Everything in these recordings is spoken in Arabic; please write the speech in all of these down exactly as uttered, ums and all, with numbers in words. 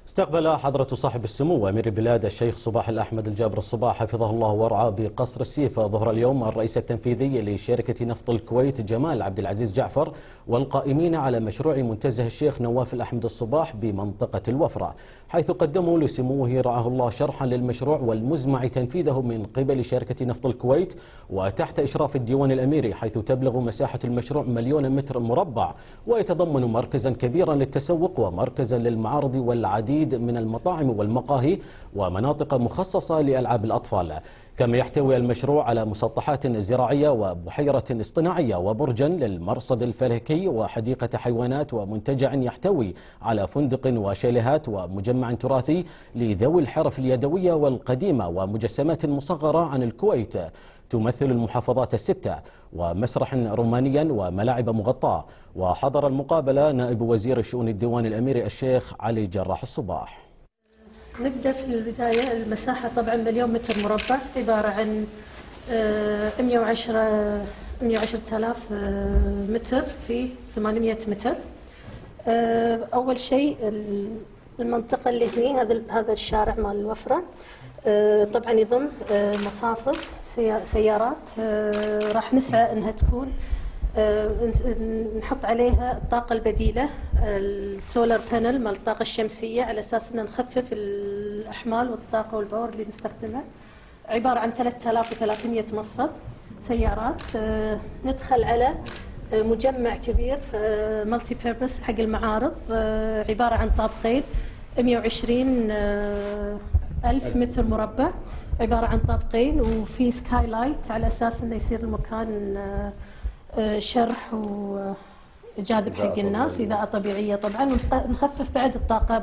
استقبل حضرة صاحب السمو أمير البلاد الشيخ صباح الأحمد الجابر الصباح حفظه الله ورعاه بقصر السيف ظهر اليوم الرئيس التنفيذي لشركة نفط الكويت جمال عبد العزيز جعفر والقائمين على مشروع منتزه الشيخ نواف الأحمد الصباح بمنطقة الوفرة، حيث قدموا لسموه رعاه الله شرحا للمشروع والمزمع تنفيذه من قبل شركة نفط الكويت وتحت إشراف الديوان الأميري، حيث تبلغ مساحة المشروع مليون متر مربع ويتضمن مركزا كبيرا للتسوق ومركزا للمعارض والعديد من المطاعم والمقاهي ومناطق مخصصة لألعاب الأطفال. كما يحتوي المشروع على مسطحات زراعية وبحيرة اصطناعية وبرجا للمرصد الفلكي وحديقة حيوانات ومنتجع يحتوي على فندق وشاليهات ومجمع تراثي لذوي الحرف اليدوية والقديمة ومجسمات مصغرة عن الكويت تمثل المحافظات الستة ومسرح رومانيا وملاعب مغطاة. وحضر المقابلة نائب وزير الشؤون الديوان الأميري الشيخ علي جراح الصباح. نبدأ في البداية. المساحة طبعا مليون متر مربع، عبارة عن مئة وعشرة آلاف متر في ثمانمئة متر. أول شيء المنطقة اللي هنا، هذا هذا الشارع مال الوفرة طبعا يضم مصافد سيارات، راح نسعى انها تكون نحط عليها الطاقة البديلة، السولار بانل مال الطاقة الشمسية، على اساس ان نخفف الاحمال والطاقة والباور اللي نستخدمها. عبارة عن ثلاثة آلاف وثلاثمئة مصفد سيارات. ندخل على مجمع كبير مالتي بيربس حق المعارض، عبارة عن طابقين مئة وعشرين ألف متر مربع، عبارة عن طابقين وفي سكاي لايت على أساس أنه يصير المكان شرح وجاذب حق الناس، إضاءة طبيعية طبعا، ونخفف بعد الطاقة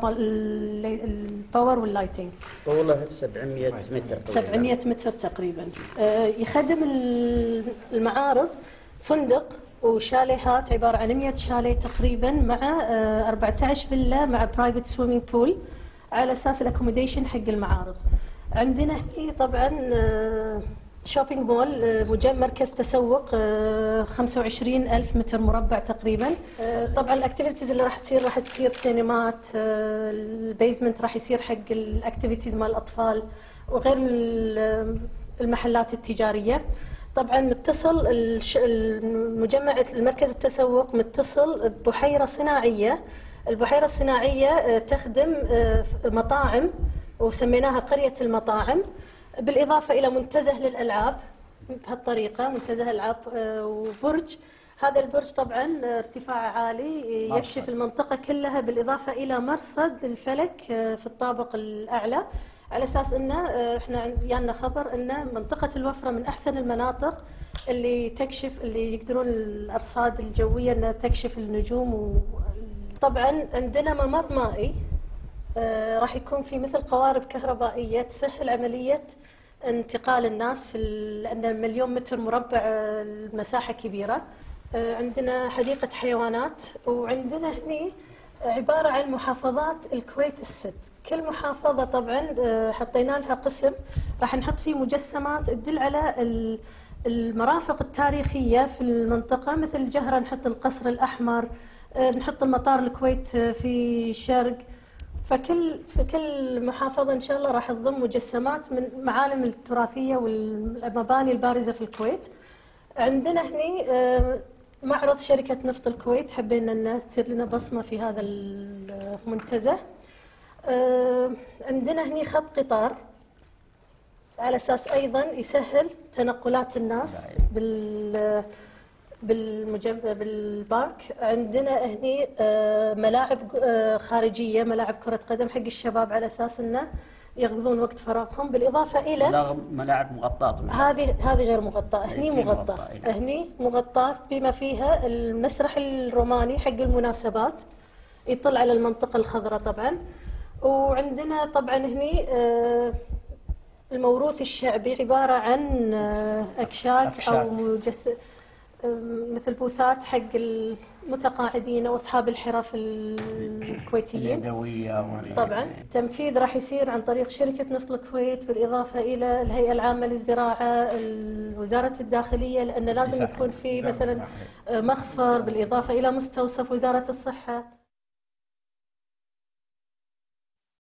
الباور واللايتنج. طوله سبعمئة متر سبعمئة متر تقريبا. يخدم المعارض فندق وشاليهات، عبارة عن مئة شاليه تقريبا، مع أربعة عشر فيلا مع برايفت سويمينج بول على اساس الاكوموديشن حق المعارض. عندنا هنا طبعا شوبينج مول، مجمع مركز تسوق خمسة وعشرين ألف متر مربع تقريبا. طبعا الاكتيفيتيز اللي راح تصير راح تصير سينمات، البيزمنت راح يصير حق الاكتيفيتيز مال الاطفال وغير المحلات التجاريه. طبعا متصل المجمع المركز التسوق متصل ببحيره صناعيه. البحيرة الصناعية تخدم مطاعم وسميناها قرية المطاعم، بالإضافة إلى منتزه للألعاب بهالطريقة، منتزه ألعاب وبرج. هذا البرج طبعا ارتفاعه عالي يكشف المنطقة كلها، بالإضافة إلى مرصد الفلك في الطابق الأعلى، على أساس أنه إحنا جانا خبر أن منطقة الوفرة من أحسن المناطق اللي تكشف، اللي يقدرون الأرصاد الجوية أنها تكشف النجوم. و طبعا عندنا ممر مائي، آه راح يكون في مثل قوارب كهربائيه تسهل عمليه انتقال الناس، في لان مليون متر مربع آه المساحه كبيره. آه عندنا حديقه حيوانات، وعندنا هني عباره عن محافظات الكويت الست. كل محافظه طبعا آه حطينا لها قسم راح نحط فيه مجسمات تدل على المرافق التاريخيه في المنطقه، مثل جهره نحط القصر الاحمر، نحط المطار الكويت في الشرق. فكل في كل محافظة إن شاء الله راح تضم مجسمات من المعالم التراثية والمباني البارزة في الكويت. عندنا هني معرض شركة نفط الكويت، حبينا أن تصير لنا بصمة في هذا المنتزه. عندنا هني خط قطار على أساس أيضا يسهل تنقلات الناس بال بالمجمع بالبارك. عندنا هني ملاعب خارجيه، ملاعب كره قدم حق الشباب على اساس انه يقضون وقت فراغهم، بالاضافه الى ملاعب مغطاه. هذه هذه غير مغطاه، هني مغطاه، هني مغطاه بما فيها المسرح الروماني حق المناسبات يطل على المنطقه الخضراء طبعا. وعندنا طبعا هني الموروث الشعبي، عباره عن اكشاك, أكشاك. او مجسم مثل بوثات حق المتقاعدين واصحاب الحرف الكويتيين اليدويه. طبعا تنفيذ راح يصير عن طريق شركه نفط الكويت، بالاضافه الى الهيئه العامه للزراعه، وزاره الداخليه، لان لازم يكون في مثلا مخفر، بالاضافه الى مستوصف وزاره الصحه.